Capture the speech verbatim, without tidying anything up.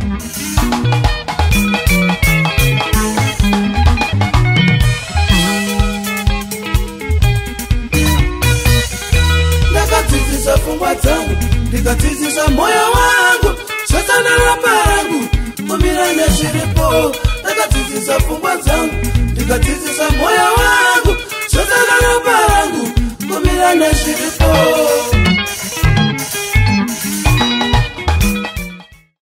Ndakatizisa pfungwa dzangu, ndikatizisa moyo wangu, Satana rapangu kumira nezviripo. Ndakatizisa pfungwa dzangu, ndikatizisa moyo wangu,